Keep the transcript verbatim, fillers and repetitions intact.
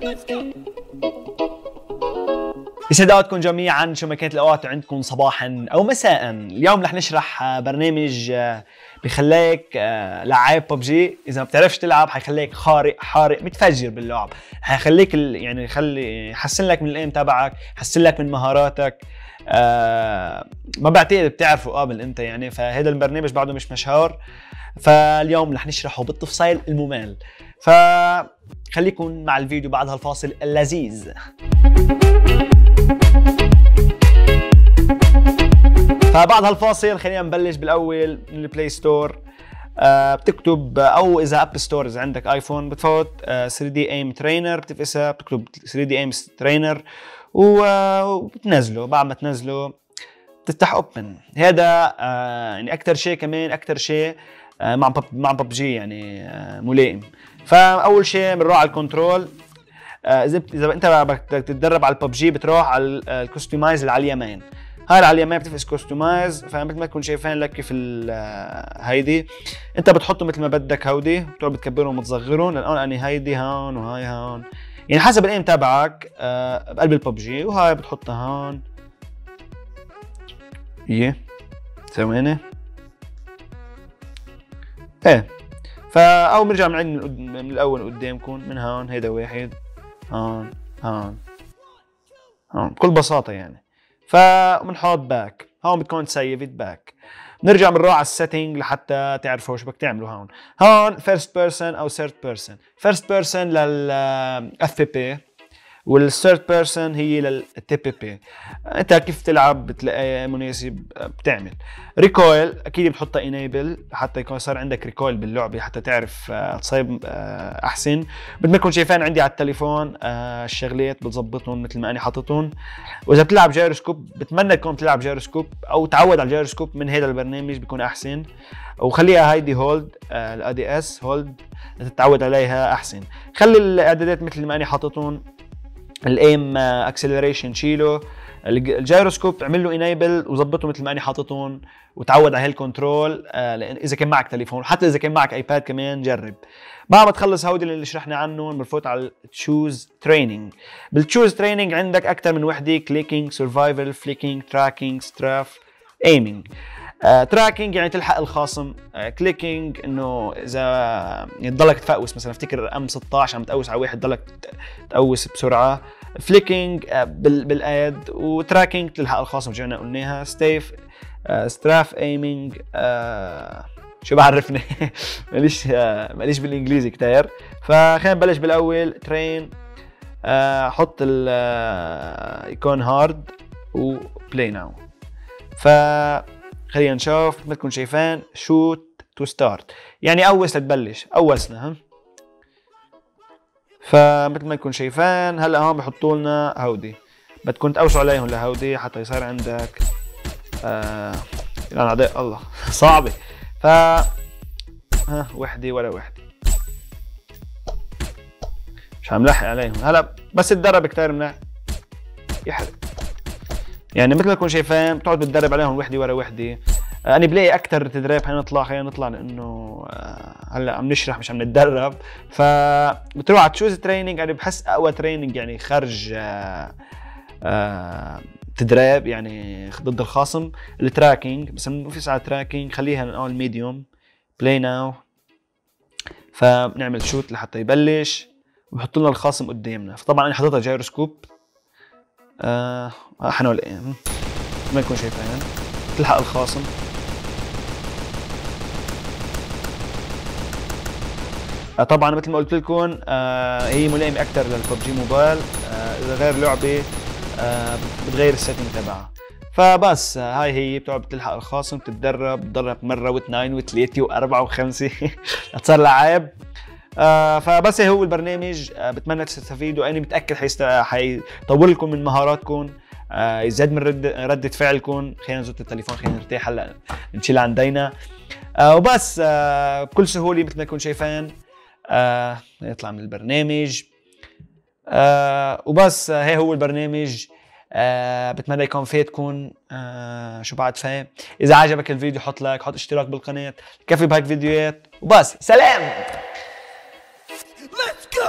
يسعد اوقاتكم جميعا شو ما كانت الاوقات عندكم صباحا او مساء. اليوم رح نشرح برنامج بخليك لعيب ببجي. اذا ما بتعرفش تلعب حيخليك خارق حارق متفجر باللعب، حيخليك يعني يخلي يحسن لك من الايم تبعك، يحسن لك من مهاراتك. آه ما بعتقد بتعرفه قبل انت يعني، فهذا البرنامج بعده مش مشهور، فاليوم رح نشرحه بالتفصيل الممل. فخليكم مع الفيديو بعد هالفاصل اللذيذ. فبعد هالفاصل خلينا نبلش بالاول من البلاي ستور. آه بتكتب او اذا اب ستور اذا عندك ايفون بتفوت آه ثري دي ايم ترينر، بتفقسها بتكتب ثري دي ايم ترينر وبتنزله. بعد ما تنزله بتفتح اوبن. هذا آه يعني اكثر شيء كمان اكثر شيء آه مع بب مع ببجي يعني آه ملائم. فاول شيء بنروح على الكنترول. آه اذا اذا انت بدك تتدرب على الببجي بتروح على الكستمايز اللي على اليمين. هاي اللي على اليمين بتفقس كستمايز. فمثل ما تكون شايفين لك كيف هيدي انت بتحطه مثل ما بدك. هودي بتقعد بتكبرهم وتصغرهم لانه اني هيدي هون وهاي هون يعني حسب الايم تبعك آه بقلب الببجي. وهاي بتحطها هون. ايه ثواني ايه. فاول بنرجع بنعيد من, من الاول قدامكم من هون. هيدا واحد هون هون هون بكل بساطه يعني. فبنحط باك. هون بتكون سيفت باك. بنرجع بنروح على السيتنج لحتى تعرفوا شو بدك تعملوا. هون هون فيرست بيرسون او ثيرد بيرسون. فيرست بيرسون للاف بي بي والثيرد بيرسون هي للتي بي بي. انت كيف تلعب بتلاقي مناسب بتعمل. ريكويل اكيد بتحطها انيبل حتى يكون صار عندك ريكويل باللعبه حتى تعرف تصيب احسن. مثل ما كنتم شايفين عندي على التليفون الشغلات بتظبطهم مثل ما انا حاططهم. واذا بتلعب جيروسكوب بتمنى تكون بتلعب جيروسكوب او تعود على الجيروسكوب من هذا البرنامج بيكون احسن. وخليها هيدي هولد الاي دي اس هولد تتعود عليها احسن. خلي الاعدادات مثل ما انا حاططهم. الايم اكسلريشن شيله. الجيروسكوب اعمل له انيبل وظبطه مثل ما انا حاططهم وتعود على هالكنترول. آه لان اذا كان معك تليفون حتى اذا كان معك ايباد كمان جرب. بعد ما تخلص هودي اللي شرحنا عنهم بنفوت على التشوز تريننج. بالتشوز تريننج عندك اكثر من وحده: كليكينج، سرفايفل، فليكينج، تراكينج، ستراف، ايمينج. تراكينج يعني تلحق الخصم. كليكينج uh, انه اذا يعني تضلك تفقوس مثلا افتكر ام ستة عشر عم تقوس على واحد تضلك تقوس بسرعه. فليكينج uh, بالايد. وتراكينج تلحق الخصم رجعنا قلناها. ستيف uh, ستراف ايمينج uh, شو بعرفني ماليش uh, ماليش بالانجليزي كتير. فخلينا نبلش بالاول. ترين uh, حط الايكون هارد وبلاي ناو. ف خلينا نشوف مثل ما تكونوا شايفين شوت تو ستارت يعني قوس لتبلش. قوسنا ها. فمثل ما تكونوا شايفين هلا هون بحطوا لنا هودي. بدكم تقوسوا عليهم لهودي حتى يصير عندك آه يعني عداء الله صعبه. ف ها وحده ولا وحده مش عم لحق عليهم. هلا بس تدرب كتير منيح يحرق يعني مثل ما تكونوا شايفين بتقعد بتدرب عليهم وحده ورا وحده. آه انا بلاقي اكثر تدريب. خلينا نطلع خلينا نطلع لانه آه هلا عم نشرح مش عم نتدرب. فبتروح على تشوز تريننج. انا بحس اقوى تريننج يعني خرج آه آه تدريب يعني ضد الخصم التراكينج. بس بنفوت على تراكينج خليها من اول ميديوم. بلاي ناو. فبنعمل شوت لحتى يبلش وبحط لنا الخصم قدامنا. فطبعا انا حاططها جيروسكوب. آه حنول ايه ما يكون شايفين تلحق الخاصم. آه طبعا مثل ما قلت لكم آه هي ملائمه اكثر للببجي موبايل. آه اذا غير لعبه آه بتغير السيتنج تبعها. فبس آه هاي هي بتقعد بتلحق الخاصم تتدرب تدرب مره واثنين وثلاثه واربعه وخمسه لتصير لعيب. آه فبس هو البرنامج. آه بتمنى تستفيدوا. انا متاكد حيست... حيطور لكم من مهاراتكم. آه يزيد من رد... ردة فعلكم. خلينا نزت التليفون خلينا نرتاح هلا نشيل عندنا. آه وبس آه بكل سهوله مثل ما تكونوا شايفين. آه نطلع من البرنامج. آه وبس آه هي هو البرنامج. آه بتمنى يكون فاتكم. آه شو بعد فاهم. اذا عجبك الفيديو حط لايك حط اشتراك بالقناه. كفي بهيك فيديوهات وبس. سلام. Let's go!